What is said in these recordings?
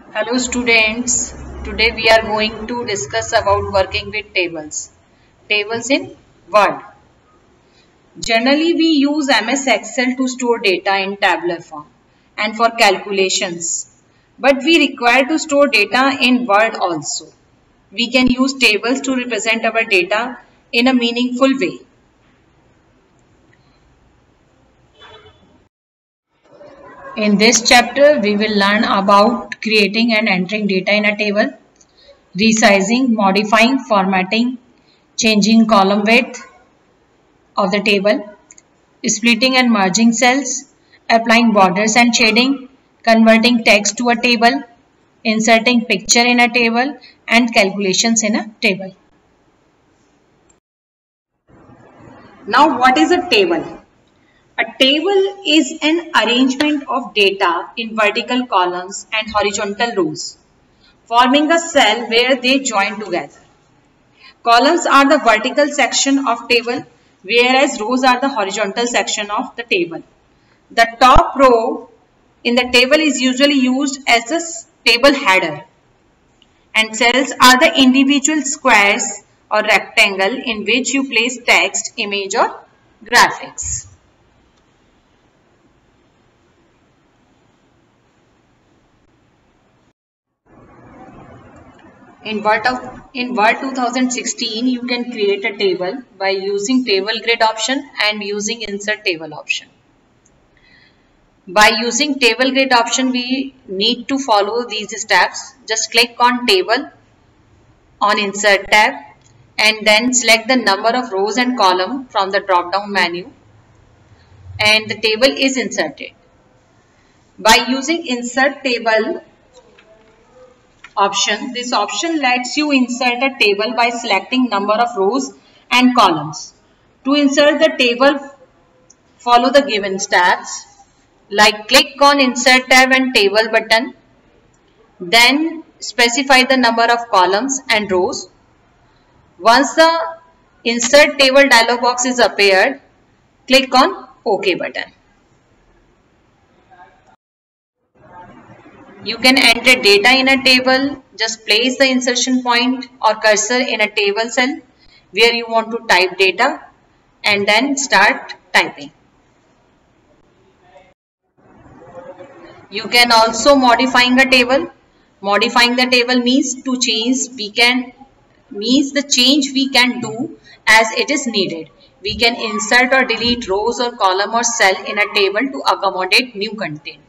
Hello students, today we are going to discuss about working with tables. Tables in Word. Generally we use MS Excel to store data in tabular form and for calculations. But we require to store data in Word also. We can use tables to represent our data in a meaningful way. In this chapter, we will learn about creating and entering data in a table, resizing, modifying, formatting, changing column width of the table, splitting and merging cells, applying borders and shading, converting text to a table, inserting picture in a table, and calculations in a table. Now, what is a table? A table is an arrangement of data in vertical columns and horizontal rows, forming a cell where they join together. Columns are the vertical section of table, whereas rows are the horizontal section of the table. The top row in the table is usually used as the table header, and cells are the individual squares or rectangle in which you place text, image or graphics. In Word 2016, you can create a table by using table grid option and using insert table option. By using table grid option, we need to follow these steps. Just click on table on insert tab and then select the number of rows and column from the drop down menu and the table is inserted. By using insert table option, this option lets you insert a table by selecting number of rows and columns. To insert the table, follow the given steps like click on insert tab and table button, then specify the number of columns and rows. Once the insert table dialog box is appeared, click on OK button. You can enter data in a table. Just place the insertion point or cursor in a table cell where you want to type data and then start typing. You can also modifying a table. Modifying the table means to change the change we can do as it is needed. We can insert or delete rows or column or cell in a table to accommodate new content.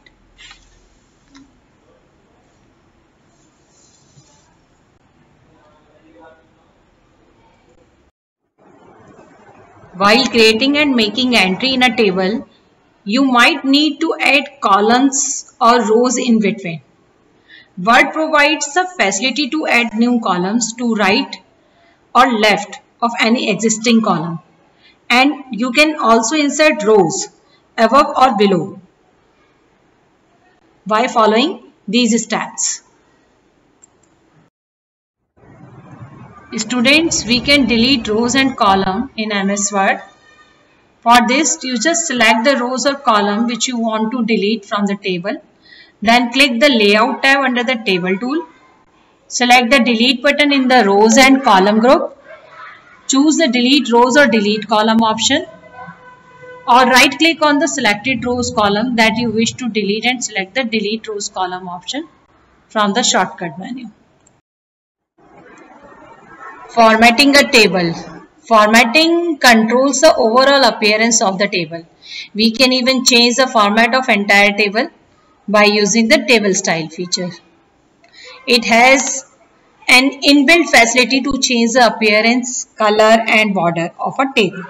While creating and making entry in a table, you might need to add columns or rows in between. Word provides the facility to add new columns to right or left of any existing column. And you can also insert rows above or below by following these steps. Students, we can delete rows and column in MS Word. For this, you just select the rows or column which you want to delete from the table. Then click the layout tab under the table tool. Select the delete button in the rows and column group. Choose the delete rows or delete column option. Or right click on the selected rows column that you wish to delete and select the delete rows column option from the shortcut menu. Formatting a table. Formatting controls the overall appearance of the table. We can even change the format of entire table by using the table style feature. It has an inbuilt facility to change the appearance, color and border of a table.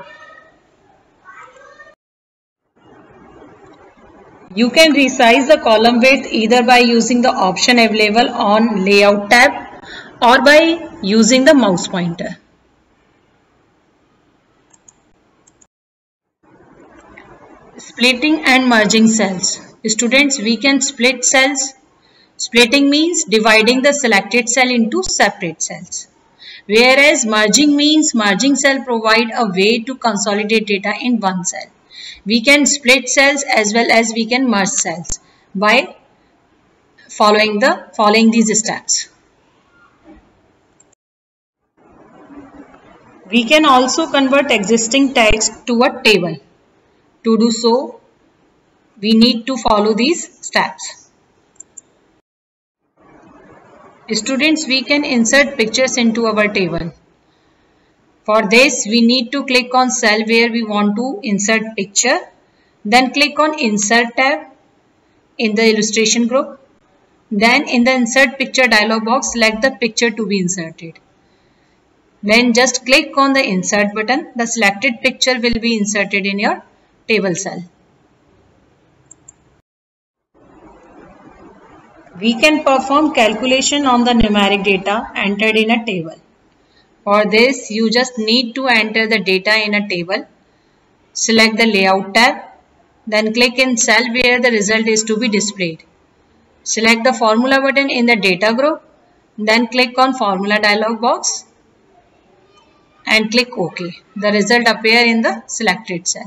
You can resize the column width either by using the option available on layout tab or by using the mouse pointer. Splitting and merging cells. Students, we can split cells. Splitting means dividing the selected cell into separate cells. Whereas merging means merging cell provide a way to consolidate data in one cell. We can split cells as well as we can merge cells by following these steps. We can also convert existing text to a table. To do so, we need to follow these steps. Students, we can insert pictures into our table. For this, we need to click on cell where we want to insert picture. Then click on Insert tab in the illustration group. Then in the Insert Picture dialog box, select the picture to be inserted. Then just click on the Insert button. The selected picture will be inserted in your table cell. We can perform calculation on the numeric data entered in a table. For this, you just need to enter the data in a table. Select the Layout tab. Then click in cell where the result is to be displayed. Select the Formula button in the data group. Then click on Formula dialog box and click OK. The result appears in the selected cell.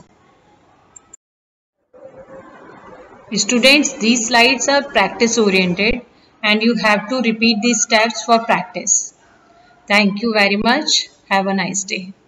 Students, these slides are practice oriented and you have to repeat these steps for practice. Thank you very much. Have a nice day.